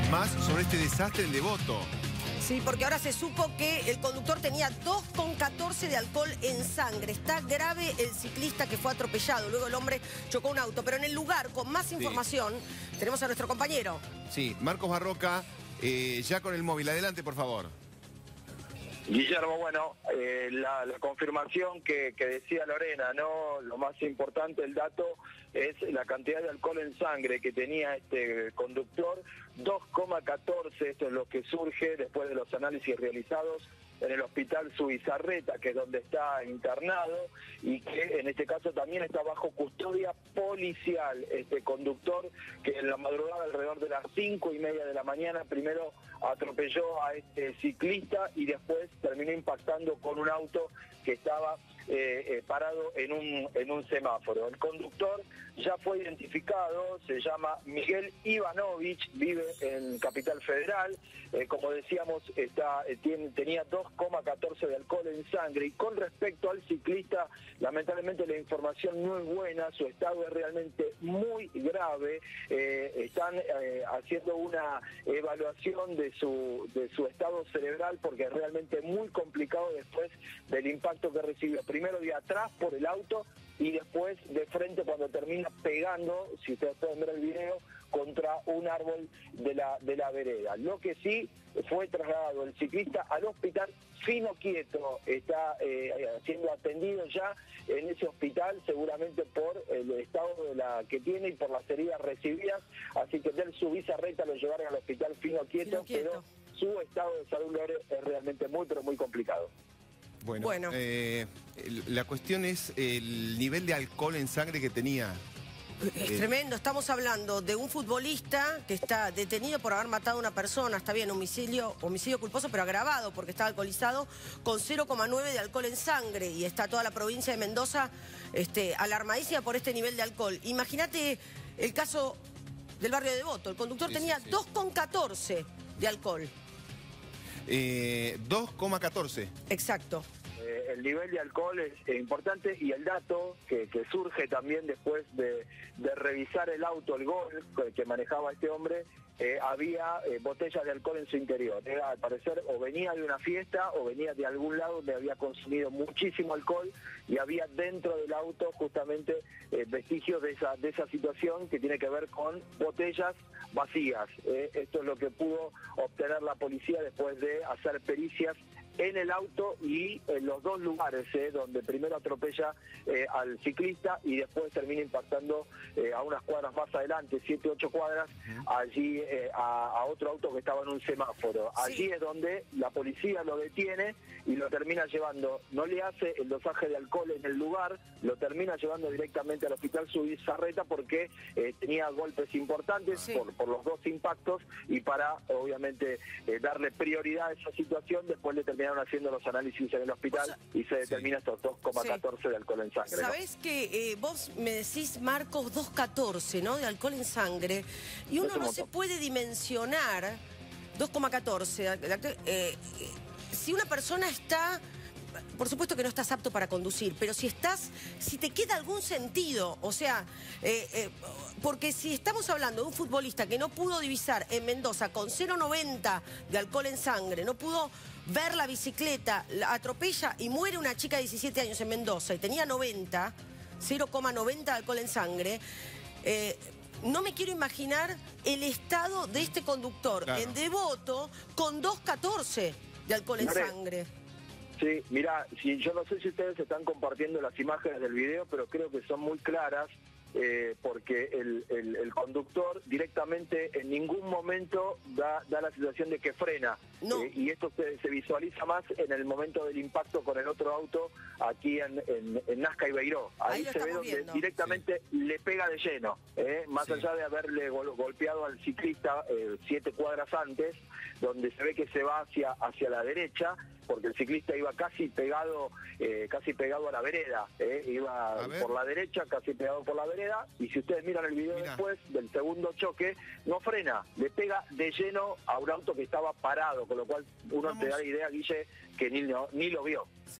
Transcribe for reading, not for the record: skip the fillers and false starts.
más sobre este desastre en Devoto. Sí, porque ahora se supo que el conductor tenía 2,14 de alcohol en sangre. Está grave el ciclista que fue atropellado. Luego el hombre chocó un auto. Pero en el lugar, con más información, tenemos a nuestro compañero. Sí, Marcos Barroca, ya con el móvil. Adelante, por favor. Guillermo, bueno, la confirmación que decía Lorena, ¿no? Lo más importante, el dato, es la cantidad de alcohol en sangre que tenía este conductor, 2,14, esto es lo que surge después de los análisis realizados en el hospital Zubizarreta, que es donde está internado, y que en este caso también está bajo custodia policial este conductor, que en la madrugada alrededor de las 5:30 de la mañana primero atropelló a este ciclista y después terminó impactando con un auto que estaba parado en un semáforo. El conductor ya fue identificado, se llama Miguel Ivanovich, vive en Capital Federal, como decíamos tenía 2,14 de alcohol en sangre, y con respecto al ciclista, lamentablemente la información no es buena, su estado es realmente muy grave, están haciendo una evaluación de su estado cerebral porque es realmente muy complicado después del impacto que recibió, primero de atrás por el auto y después de frente cuando termina pegando, si ustedes pueden ver el video, contra un árbol de la vereda. Lo que sí fue trasladado el ciclista al hospital Fino Quieto, está siendo atendido ya en ese hospital, seguramente por el estado que tiene y por las heridas recibidas, así que del Zubizarreta lo llevaron al hospital Fino Quieto, pero su estado de salud es realmente muy, pero muy complicado. Bueno. La cuestión es el nivel de alcohol en sangre que tenía. Es tremendo, estamos hablando de un futbolista que está detenido por haber matado a una persona, está bien, homicidio culposo, pero agravado porque estaba alcoholizado, con 0,9 de alcohol en sangre, y está toda la provincia de Mendoza alarmadísima por este nivel de alcohol. Imagínate el caso del barrio de Devoto, el conductor tenía 2,14 de alcohol. 2,14. Exacto. El nivel de alcohol es importante, y el dato que surge también después de revisar el auto, el Gol que manejaba este hombre, había botellas de alcohol en su interior. Al parecer o venía de una fiesta o venía de algún lado donde había consumido muchísimo alcohol, y había dentro del auto justamente vestigios de esa situación que tiene que ver con botellas vacías. Esto es lo que pudo obtener la policía después de hacer pericias en el auto y en los dos lugares, donde primero atropella al ciclista y después termina impactando a unas cuadras más adelante, 7, 8 cuadras, allí a otro auto que estaba en un semáforo. Allí es donde la policía lo detiene y lo termina llevando, no le hace el dosaje de alcohol en el lugar, lo termina llevando directamente al hospital Zubizarreta porque tenía golpes importantes por los dos impactos, y para obviamente darle prioridad a esa situación, después le terminaron haciendo los análisis en el hospital y se determina estos 2,14 de alcohol en sangre. Sabés que vos me decís, Marcos, 2,14, ¿no? De alcohol en sangre, y uno no se puede dimensionar 2,14. Si una persona está, por supuesto que no estás apto para conducir, pero si te queda algún sentido, o sea, porque si estamos hablando de un futbolista que no pudo divisar en Mendoza con 0,90 de alcohol en sangre, no pudo ver la bicicleta, la atropella y muere una chica de 17 años en Mendoza y tenía 0,90 de alcohol en sangre, no me quiero imaginar el estado de este conductor en Devoto con 2,14 de alcohol en sangre. Sí, mira, yo no sé si ustedes están compartiendo las imágenes del video, pero creo que son muy claras, porque el conductor directamente en ningún momento da la sensación de que frena. Y esto se visualiza más en el momento del impacto con el otro auto aquí en Nazca y Beiró. Ahí se ve donde directamente le pega de lleno, más allá de haberle golpeado al ciclista 7 cuadras antes, donde se ve que se va hacia la derecha, porque el ciclista iba casi pegado a la vereda, iba por la derecha, casi pegado por la vereda, y si ustedes miran el video después del segundo choque, no frena, le pega de lleno a un auto que estaba parado, con lo cual uno te da la idea, Guille, que ni lo vio.